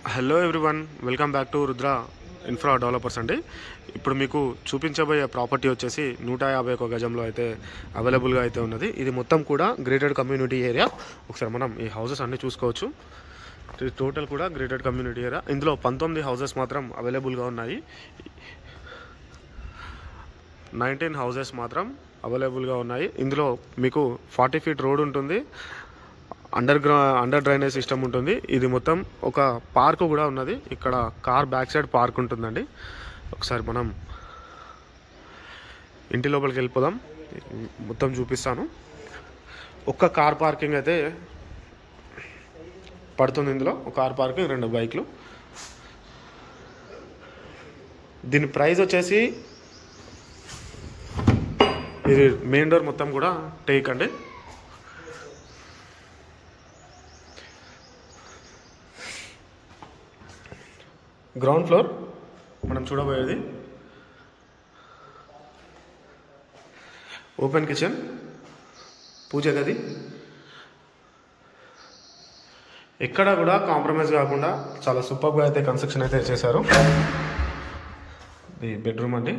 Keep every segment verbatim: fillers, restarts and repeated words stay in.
Hello everyone, welcome back to Rudra Infra Developers అండి. ఇప్పుడు మీకు చూపించబోయే ప్రాపర్టీ వచ్చేసి నూట యాభై ఒక గజంలో అయితే అవైలబుల్గా అయితే ఉన్నది. ఇది మొత్తం కూడా గ్రేటెడ్ కమ్యూనిటీ ఏరియా. ఒకసారి మనం ఈ హౌసెస్ అన్నీ చూసుకోవచ్చు. ఇది టోటల్ కూడా గ్రేటెడ్ కమ్యూనిటీ ఏరియా. ఇందులో పంతొమ్మిది హౌసెస్ మాత్రం అవైలబుల్గా ఉన్నాయి. నైన్టీన్ హౌసెస్ మాత్రం అవైలబుల్గా ఉన్నాయి. ఇందులో మీకు ఫార్టీ ఫీట్ రోడ్ ఉంటుంది, అండర్ గ్రౌ అండర్ డ్రైనేజ్ సిస్టమ్ ఉంటుంది. ఇది మొత్తం ఒక పార్క్ కూడా ఉన్నది. ఇక్కడ కార్ బ్యాక్ సైడ్ పార్క్ ఉంటుందండి. ఒకసారి మనం ఇంటి లోపలికి వెళ్ళిపోదాం, మొత్తం చూపిస్తాను. ఒక్క కార్ పార్కింగ్ అయితే పడుతుంది. ఇందులో ఒక కార్ పార్కింగ్, రెండు బైక్లు. దీని ప్రైస్ వచ్చేసి, ఇది మెయిన్ డోర్ మొత్తం కూడా టేక్ అండి. గ్రౌండ్ ఫ్లోర్ మనం చూడబోయేది. ఓపెన్ కిచెన్, పూజ గది. ఎక్కడా కూడా కాంప్రమైజ్ కాకుండా చాలా సూపర్గా అయితే కన్స్ట్రక్షన్ అయితే చేశారు. ఇది బెడ్రూమ్ అండి.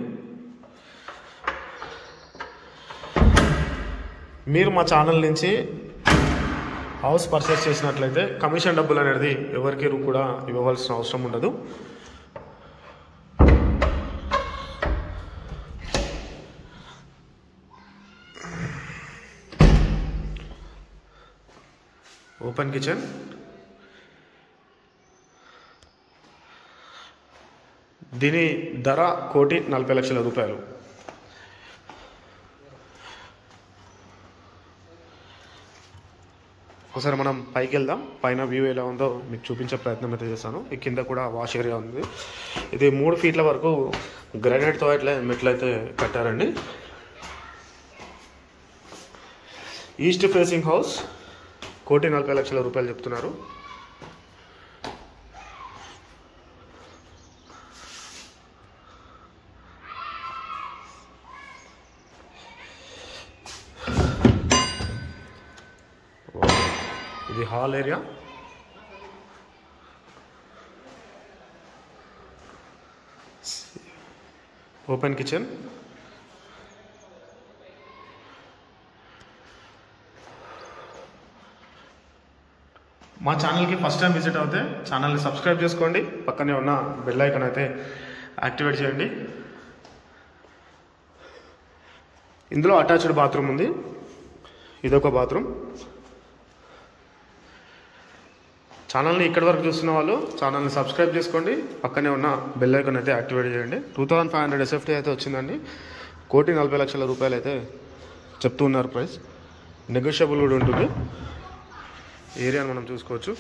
మీరు మా ఛానల్ నుంచి హౌస్ పర్చేస్ చేసినట్లయితే కమిషన్ డబ్బులు అనేది ఎవరికి కూడా ఇవ్వవలసిన అవసరం ఉండదు. ఓపెన్ కిచెన్, దీని ధర కోటి నలభై లక్షల రూపాయలు. ఒకసారి మనం పైకి వెళ్దాం. పైన వ్యూ ఎలా ఉందో మీకు చూపించే ప్రయత్నం అయితే చేస్తాను. ఈ కింద కూడా వాష్ ఏరియా ఉంది. ఇది మూడు ఫీట్ల వరకు గ్రానైట్తో ఇట్లా మెట్లు అయితే కట్టారండి. ఈస్ట్ ఫేసింగ్ హౌస్, కోటి నలభై లక్షల రూపాయలు చెప్తున్నారు. ఇది హాల్ ఏరియా. Open kitchen. మా ఛానల్కి ఫస్ట్ టైం విజిట్ అవుతే ఛానల్ని సబ్స్క్రైబ్ చేసుకోండి. పక్కనే ఉన్న బెల్ ఐకాన్ అయితే యాక్టివేట్ చేయండి. ఇందులో అటాచ్డ్ బాత్రూమ్ ఉంది. ఇదొక బాత్రూమ్. ఛానల్ని ఇక్కడి వరకు చూస్తున్న వాళ్ళు ఛానల్ని సబ్స్క్రైబ్ చేసుకోండి. పక్కనే ఉన్న బెల్ ఐకాన్ అయితే యాక్టివేట్ చేయండి. Two thousand five hundred SFT అయితే వచ్చిందండి. కోటి నలభై లక్షల రూపాయలు అయితే చెప్తూ ఉన్నారు ప్రైస్. నెగోషియబుల్ కూడా ఉంటుంది. ఏరియాని మనం చూసుకోవచ్చు.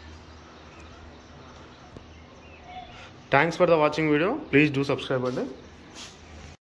Thanks for the watching video. Please do subscribe అండి.